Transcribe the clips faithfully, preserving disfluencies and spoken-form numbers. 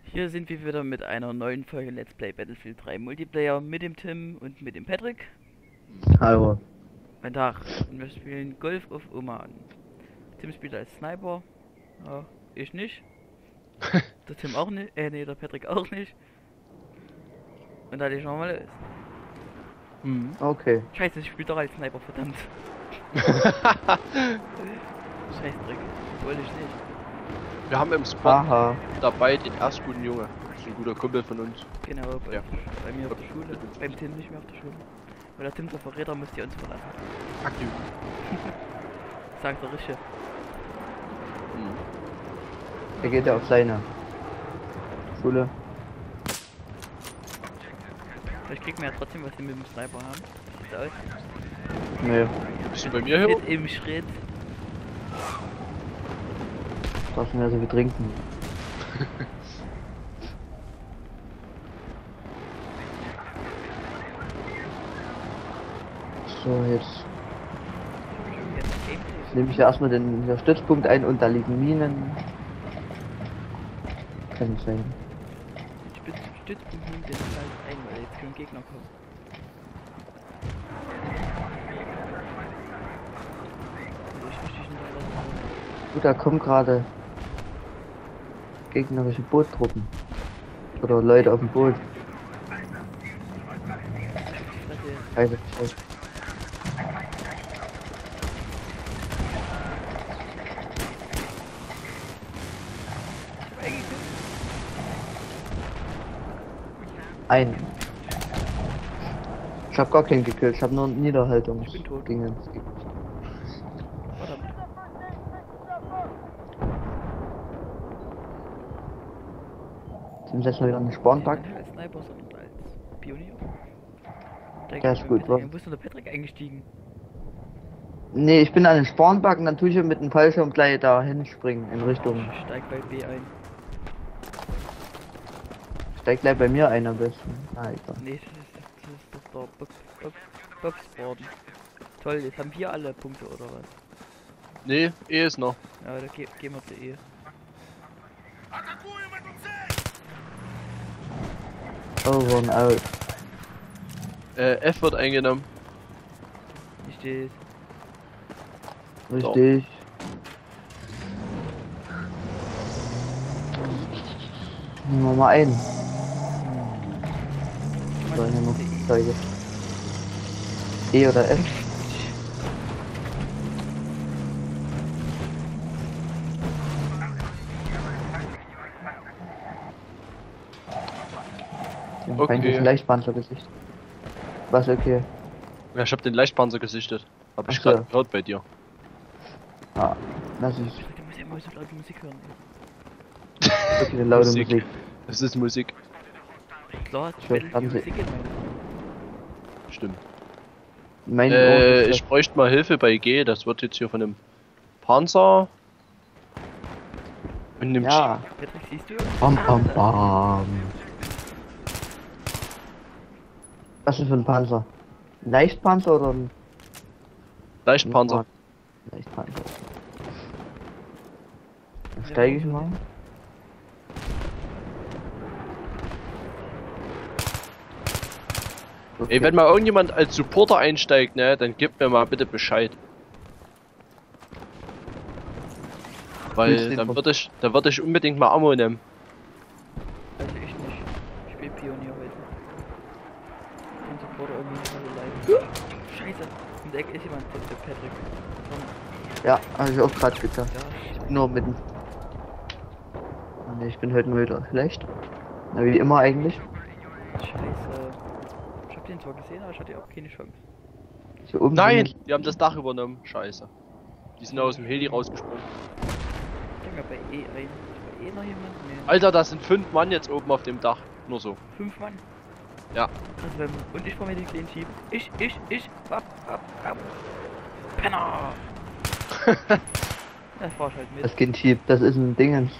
Hier sind wir wieder mit einer neuen Folge Let's Play Battlefield drei Multiplayer mit dem Tim und mit dem Patrick. Hallo. Guten Tag. Und wir spielen Golf of Oman. Tim spielt als Sniper. Ja, ich nicht. Der Tim auch nicht. Äh, nee, der Patrick auch nicht. Und da ich nochmal ist. Hm. Okay. Scheiße, ich spiele doch als Sniper, verdammt. Scheißdreck. Wollte ich nicht. Wir haben im Spot Aha. dabei den erst guten Junge. Das ist ein guter Kumpel von uns. Genau, bei, Ja. bei mir auf der Schule. Beim Tim nicht mehr auf der Schule. Weil der Tim der Verräter muss die uns verlassen. Aktiv. Sagt der Rische. Hm. Er geht ja auf seine Schule. Vielleicht kriegen wir ja trotzdem, was wir mit dem Sniper haben. Sieht aus. Nee, Bist du bei mir hier? Schritt im Schritt. darfst du mehr so viel trinken. So, jetzt nehme ich ja erstmal den hier Stützpunkt ein und da liegen Minen. Kann nicht sein. Spitz, Stützpunkt nimmt den halt ein, weil jetzt können Gegner kommen. Also ich richtig in der Gut, da kommen gerade gegnerische Boottruppen. Oder Leute auf dem Boot. Scheiße, scheiße. Ein. Ich hab gar keinen gekillt, ich hab nur Niederhaltung. Ich bin tot. Gegen den- Verdammt. Sind jetzt mal wieder eine Spawnpack. Nicht als Sniper, sondern als Pionier. Ja, ist gut, was? Wo ist denn der Patrick eingestiegen? Nee, ich bin an den Spawnpack und dann tue ich mit dem Fallschirm gleich da hinspringen in Richtung. Ich steig bei B ein. Steigt gleich bei mir ein am besten. Ah, egal. Nee, das ist, das ist doch der Box, Box, Boxboard. Toll, jetzt haben wir alle Punkte oder was? Nee, eh ist noch. Ja, da ge gehen wir zu E. Over and out. Äh, F wird eingenommen. Ich stehe. Richtig. Nehmen wir mal ein. So, nehmen wir Flugzeuge. E oder F? Den Okay. feindlichen Leichtpanzergesicht. Was okay? Ja, ich hab den Leichtpanzer gesichtet. Hab ich Ach so. gerade gehört bei dir. Ah, das ist Du musst ja immer so laut Musik hören. wirklich eine laute Musik. Musik. Das ist Musik. Klar, Ich ich höre will die Fernseh- Musik in meinem Stimmt. Mein Äh, Ohr ist ich bräuchte mal Hilfe bei G. Das wird jetzt hier von einem Panzer. Und einem Ja. Patrick, siehst du? Bam, bam, bam. Was ist für ein Panzer? Ein Leichtpanzer oder ein Leichtpanzer. Leichtpanzer? Dann steige ich mal. Okay. Ey, wenn mal irgendjemand als Supporter einsteigt, ne, dann gib mir mal bitte Bescheid. Willst Weil du dann den- würde ich, dann würde ich unbedingt mal Ammo nehmen. Also ich nicht. Ich spiele Pionier heute. Und Supporter irgendwie alle live. Scheiße. In der Ecke ist jemand, der Patrick. Komm. Ja, habe ich auch gerade getan. Ja, Nur mit dem. Nee, ich bin heute nur wieder schlecht. Na, wie immer eigentlich. scheiße. Ich hab den zwar gesehen, aber ich hatte auch keine Chance. Hier oben Nein, sind die haben das Dach übernommen. Scheiße. Die sind aus dem Heli rausgesprungen. Ich denke mal bei E ein. Ist bei E noch jemand? Nee. Alter, da sind fünf Mann jetzt oben auf dem Dach. Nur so. Fünf Mann. Ja. Also wenn, und ich fahr mir den kleinen Jeep. Ich, ich, ich. Ab, ab, ab. Penner! Das fahr ich halt mit. das Skin Jeep, das ist ein Dingens.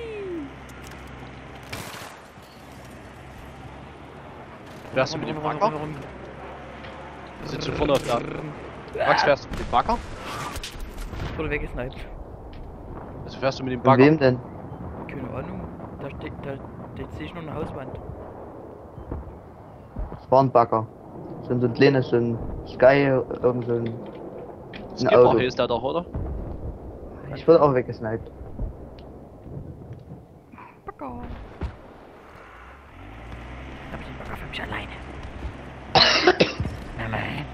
Fährst du mit dem Bagger? Sitzt du vorne auf der... Max, fährst du mit dem Bagger? Ich wurde weggesniped. Also fährst du mit dem Von Bagger? wem denn? Keine Ahnung. Da steht, da, da sehe ich nur eine Hauswand. Spawnbagger. So ein kleines, so ein Sky, irgend so ein, ein Skipper Auto. hier ist der doch, oder? Ich wurde auch weggesniped. Bagger. Ich hab den Bagger für mich alleine. Nein.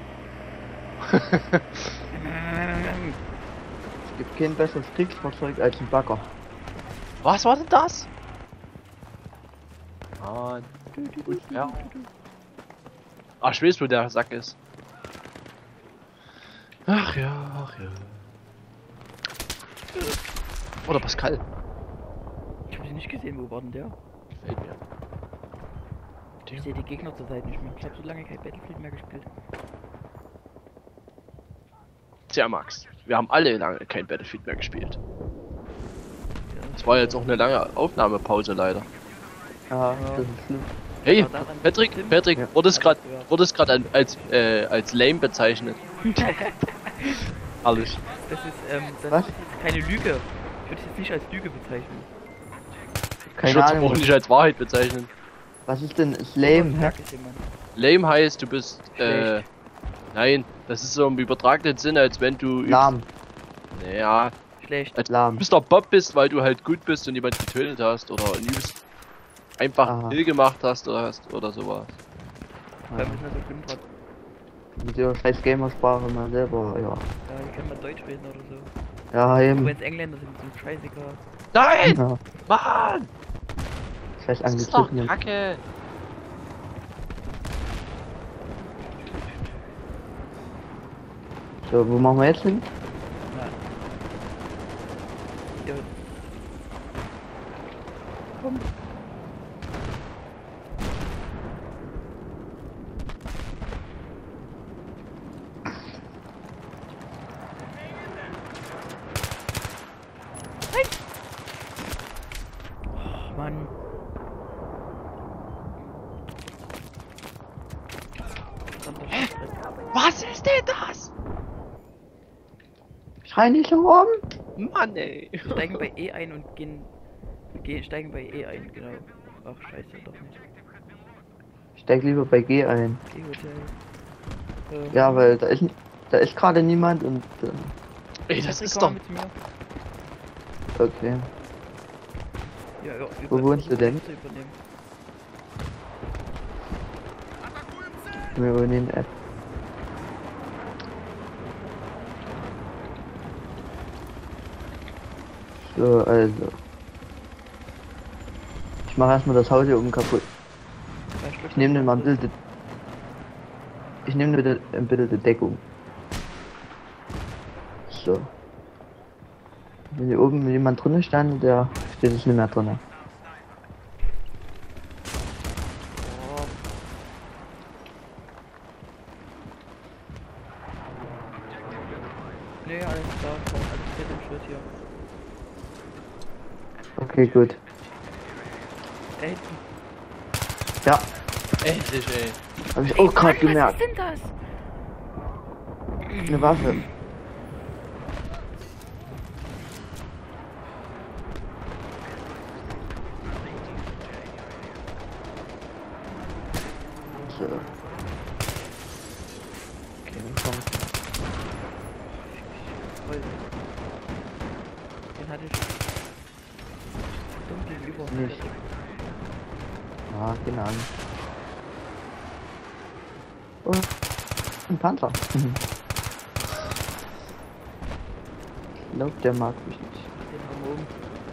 Es gibt kein besseres Kriegsfahrzeug als ein Bagger. Was war denn das? Ah, gut, ja. Ach, ich weiß, wo der Sack ist. Ach ja, ach ja. Oder Pascal. Ich hab sie nicht gesehen, wo war denn der? Gefällt mir. Ich sehe die Gegner zur Seite nicht mehr. Ich habe so lange kein Battlefield mehr gespielt. Tja, Max, wir haben alle lange kein Battlefield mehr gespielt. Ja, Es war jetzt auch eine lange Aufnahmepause leider. Ja, Ja. das ist schlimm. Hey, Aber daran- Patrick, Tim? Patrick, Ja. wurde es gerade Ja. wurde es gerade als äh, als lame bezeichnet? Alles. Das ist, ähm, das Was? ist keine Lüge. Ich würde es jetzt nicht als Lüge bezeichnen. Ich Keine würde es Ahnung. auch nicht als Wahrheit bezeichnen. Was ist denn Slame, hä? Sag es jemand. Lame heißt, du bist äh, Schlecht. nein, das ist so im übertragenen Sinne, als wenn du Lahm. ja, Schlecht. als Lahm. Mister Bob bist, weil du halt gut bist und jemand getötet hast oder übelst einfach Aha. Kill gemacht hast oder hast oder sowas. Weil wir sind so schlimm dran. Mit der scheiß Gamersprache mal selber, ja. Ja, hier kann man Deutsch reden oder so. Ja, Aber eben. wenn es Engländer sind, so scheißegal. Nein! Ja. Mann! Scheiß Das ist doch Anglizismen. Kacke! So, wo machen wir jetzt hin? Ja. Ja. Komm. Nein! Oh, Mann. Was ist denn das? Schrei nicht so rum! Mann ey! Wir steigen bei E ein und gehen, gehen steigen bei E ein, genau. Ach scheiße, doch nicht. Steig lieber bei G ein. G-Hotel. Ähm, Ja, weil da ist, da ist gerade niemand und, ähm, Ey, das Patrick, ist komm doch. mal mit mir. okay. Ja, ja, Wo über- wohnst du denn? zu übernehmen. Wir wollen in App. So, also. Ich mache erstmal das Haus hier oben kaputt. Ja, Stück Ich nehme den mal ein das- bisschen. Ich nehme bitte ein bisschen die Deckung. So. Wenn hier oben jemand drinnen stand, der steht es nicht mehr drinnen. Oh. Nee, alles klar, komm, alles steht im Schritt hier. Okay, gut. Da hinten. Ja, Endlich, ey. habe ich auch gerade Was gemerkt. ist denn das? Eine Waffe. So. Okay, dann kommt. Voll. Den hatte ich. Dumm gegenüber. Nicht. Ah, keine Ahnung. Oh, ein Panzer. Ich glaube, der mag mich nicht. Den haben wir oben.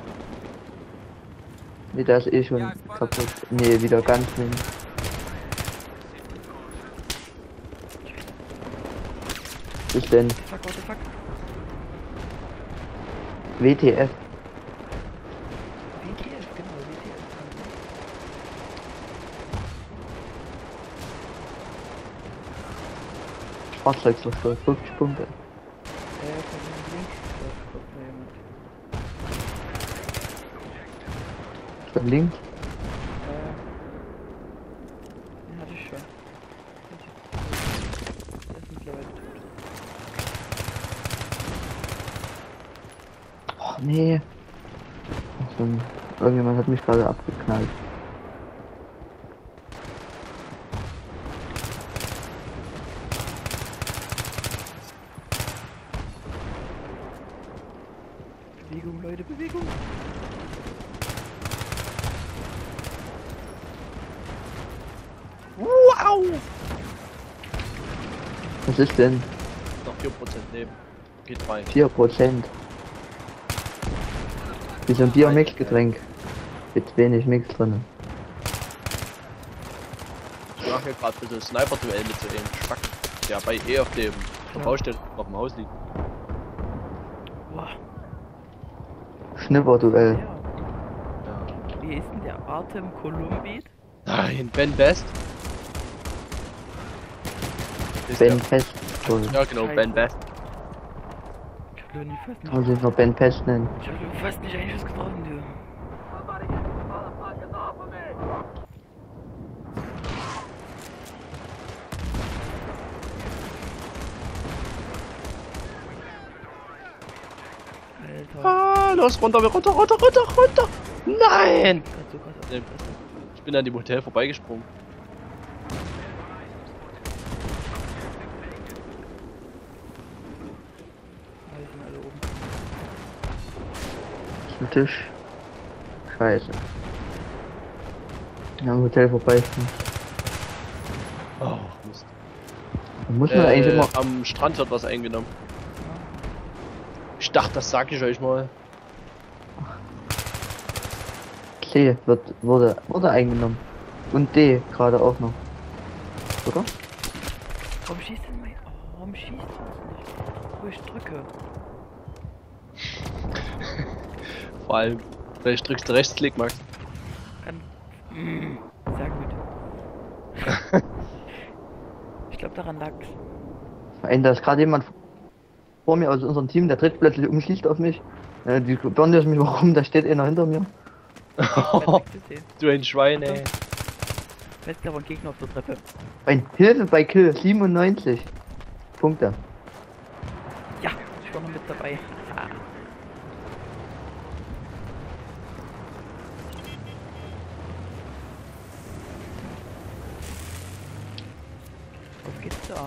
Nee, der ist eh schon kaputt. Nee, wieder ganz wenig. Was ist denn? Fuck, what the fuck? W T F. W T F, genau, W T F. Fahrzeugverschluss, fünfzig Punkte. Äh, von links. Da kommt noch jemand. Von links. Äh, den hatte ich schon. Der ist mittlerweile tot. Oh, nee. So ein, äh, Irgendjemand hat mich gerade abgeknallt. Bewegung, Leute, Bewegung. Wow! Was ist denn? Noch vier Prozent Leben. Geht rein. vier Prozent. Wie so ein Biomix-Getränk. Mit wenig Mix drin. Ich mache mir gerade ein bisschen Sniper-Duell mit so einem Spack, der bei E auf dem Ja. Baustelle auf dem Haus liegt. Boah. Schnipper-Duell. Ja. Ja. Wie ist denn der Artem Columbit? Nein, Ben Best. Ist Ben der- Pest. Soll Ja genau, Ben Best. Ich hab den fast nicht, man sich noch Ben Pest nennen. ich hab den fast nicht einen Schuss getroffen, du. Alter. Ah, los, runter, runter, runter, runter, runter! Nein! Grad so krass auf Nee. die Fresse. Ich bin an dem Hotel vorbeigesprungen. Ah, die sind alle oben. Ist ein Tisch. Scheiße. Ja, am Hotel vorbei. Oh, Mist. Da muss man eigentlich Äh, immer. am Strand wird was eingenommen. Ich dachte, das sag ich euch mal. C wird, wurde, wurde eingenommen. Und D gerade auch noch. Oder? Warum schießt denn mein... Oh, warum schießt das nicht? Wo ich drücke. Vor allem, vielleicht drückst du Rechtsklick, Max. Kann... Mm, sehr gut. Ich glaube, daran lag's. Ey, da ist gerade jemand vor mir aus unserem Team, der tritt plötzlich um, schießt auf mich. Äh, die wundern mich, warum, da steht einer hinter mir. Du ein Schwein, ey. Fest aber ein Gegner auf der Treppe. Ein Hilfe bei Kill, siebenundneunzig Punkte. Ja, ich war noch mit dabei. Ah. Auf geht's da.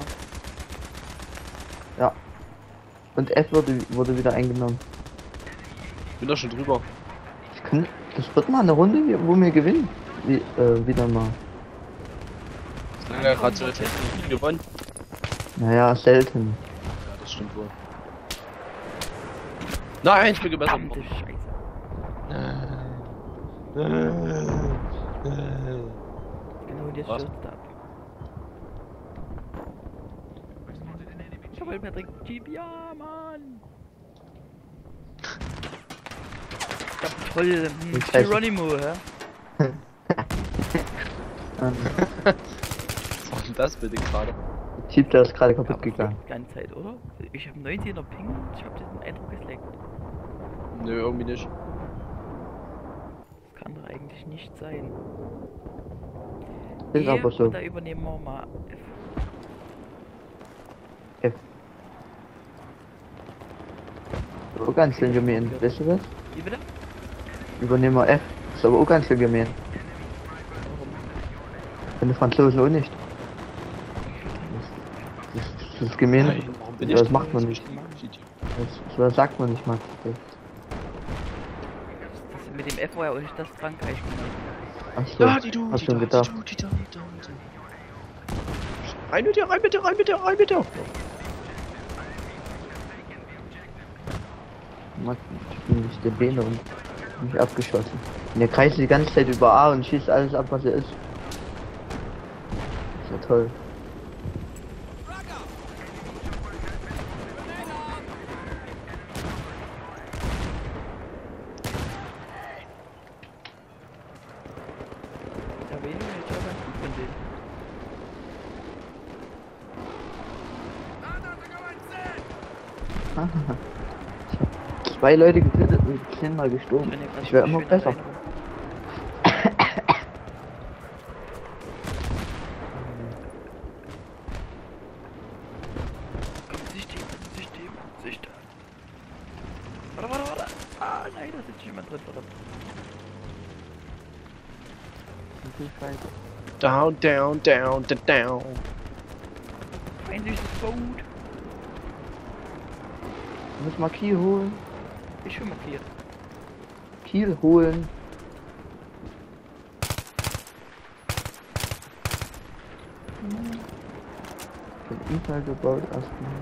Ja. Und F wurde, wurde wieder eingenommen. Bin doch schon drüber. Ich kann, das wird mal eine Runde, wo wir gewinnen. Wie, äh, wieder mal. Ja, gerade so jetzt gewonnen. Naja, selten. Ja, das stimmt wohl. Nein, ich bin gebessert. Verdammte Scheiße. Genau, und jetzt Was? stürzt er ab. Ich wollte mir direkt Jeep, ja, Mann! Ich hab toll, hm, Ich weiß- Geronimo, hä? Ähm, Was war denn das bitte gerade? der Typ, der ist gerade kaputt Aber gegangen. Die ganze Zeit, oder? Ich hab neunzehner Ping, ich hab diesen Eindruck geleckt. Nö, irgendwie nicht. Das kann doch eigentlich nicht sein. Ist E, aber so. Da übernehmen wir mal F. F. So ganz schön gemein. Weißt du was? Wie bitte? Übernehmen wir F. Ist aber auch ganz schön gemein. Warum? Wenn die Franzosen auch nicht. Das, das, das ist gemein. Nein, warum bin Ja, ich das macht man nicht. Das, das sagt man nicht, Max. Das, Das mit dem F war ja auch nicht das Frankreich gemeint. ach so, Ja, die du, hast die schon da, gedacht. die du, die da, die da, die da. Rein mit dir, rein mit dir, rein mit dir, rein mit dir. Max, ich bin nicht der Beine und mich abgeschossen. Und der kreist die ganze Zeit über A und schießt alles ab, was er ist. Ist ja toll. Ja, wen? Ich war ganz gut von denen. Ich hab zwei Leute getötet und ich bin mal gestorben. bin ja grad Ich werde schön immer besser. alleine rum. Komm, Sicht heben, Sicht heben, Sicht. Warte, warte, warte. Ah, nein, da sitzt jemand drin, verdammt. viel Scheiße. Down, down, down, down, down. Feindliches Boot. Ich muss mal Kiel holen. Ich schon markiert. Kiel holen. Den Unfall gebaut erstmal.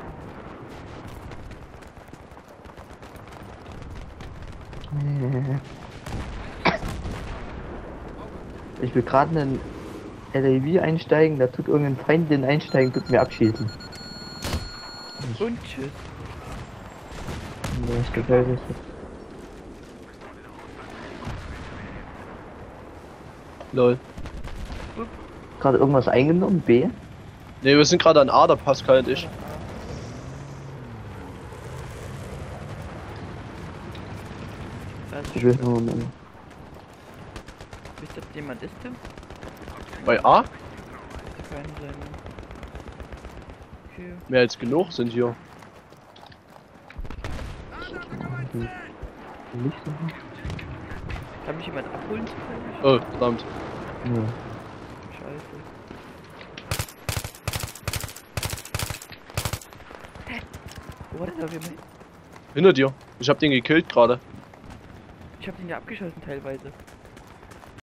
Ich will gerade einen L A V einsteigen, da tut irgendein Feind den einsteigen, tut mir abschießen. Und tschüss. Nee, ich gefällt es. Lol. Gerade irgendwas eingenommen? B? Ne, wir sind gerade an A, der Pascal und ich. Also, Ich will nur Moment. wisst ihr, ob jemand ist, Tim? Bei A? Kann sein. Okay. Mehr als genug sind hier. Nicht so. Kann mich jemand abholen zufällig? Oh, verdammt. Ja. Scheiße. Hä? Wo war denn da jemand? Hinter dir. Ich hab den gekillt gerade. Ich hab den ja abgeschossen teilweise.